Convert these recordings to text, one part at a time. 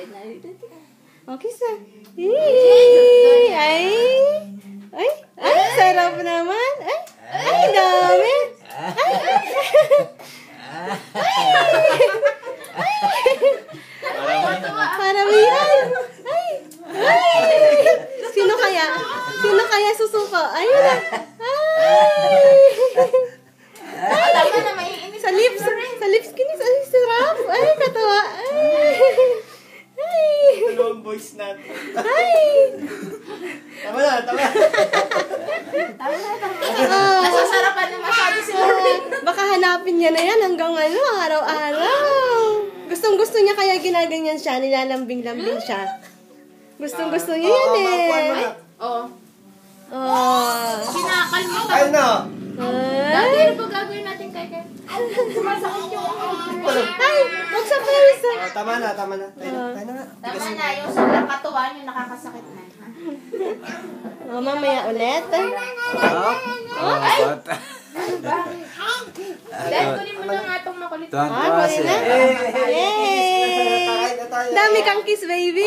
Okay, sa. Ay, sarap naman. Ay, dami. Paramihan. Sino kaya? Sino kaya susuko? Ayun na. Sa lips kinis. Ay, sarap. Ay, katawa. Dalawang boys natin. Tama na. Nasasarapan na masyado si Lorin. Baka hanapin niya na yan hanggang araw-araw. Gustong-gusto niya kaya ginaganyan siya, nilalambing-lambing siya. Gustong-gusto niya yan eh. Oo. Kinakalma ka. Ano? Dati ano ba gagawin natin kay sumasakit yung Ay, wag sa pesa. Tama na. Tayo na nga. Tama na, yung sobrang katuwaan yung nakakasakit na. Mamaya ulit. Dahil kunin mo na nga itong makulit. Kunin na. Yay! Kain na tayo. Dami kang kiss, baby.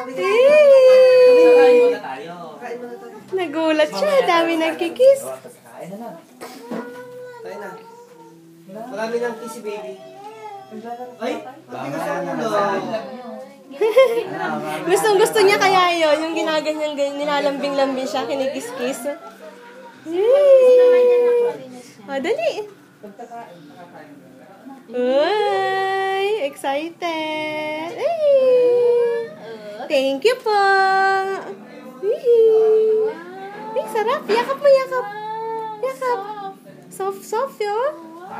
Kain muna tayo. Nagulat siya. Dami nagkikiss. Kain na. Tayo na. Marami ng kiss, baby. Ay, matigas ang ulo. Gustong-gusto niya kaya yun. Yung ginaganyan, nilalambing-lambing siya, kinikis-kiss. Dali. Uy, excited. Thank you po. Ay, sarap. Yakap mo, yakap. Yakap. Soft yun.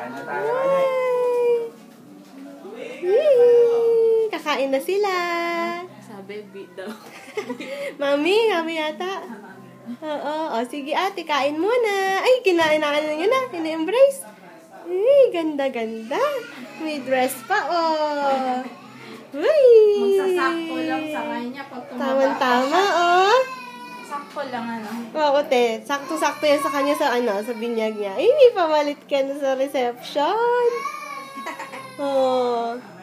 Kakain na sila. Sabi, beat daw. Mami yata. Oo, sige ate, kain muna. Ay, kinain na niya na. Ina-embrace. Ay, ganda-ganda. May dress pa, Uy. Magsasakto lang sa kanya pag tumaba. Tama, Sakto lang Oo, te. Sakto-sakto yan sa kanya sa binyag niya. Ay, may pamalit ka na sa reception.